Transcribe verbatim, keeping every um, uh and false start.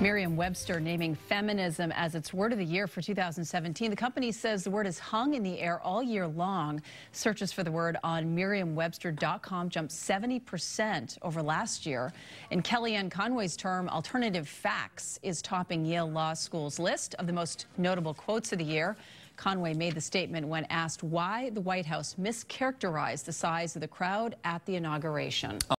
Merriam-Webster naming feminism as its word of the year for two thousand seventeen. The company says the word has hung in the air all year long. Searches for the word on Merriam Webster dot com jumped seventy percent over last year. And Kellyanne Conway's term, alternative facts, is topping Yale Law School's list of the most notable quotes of the year. Conway made the statement when asked why the White House mischaracterized the size of the crowd at the inauguration.